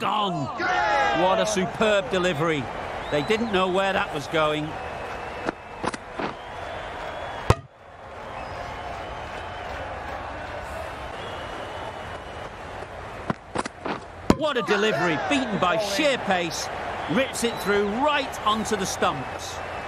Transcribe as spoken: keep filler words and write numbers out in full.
on. What a superb delivery. They didn't know where that was going. What a delivery, beaten by sheer pace, rips it through right onto the stumps.